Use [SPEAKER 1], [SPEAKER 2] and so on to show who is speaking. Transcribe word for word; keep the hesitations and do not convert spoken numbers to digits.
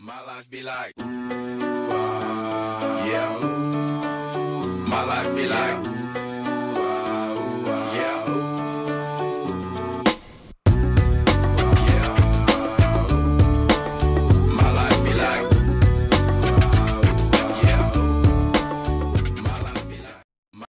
[SPEAKER 1] My life be like, ooh, ah, yeah, ooh. My life be like, ooh.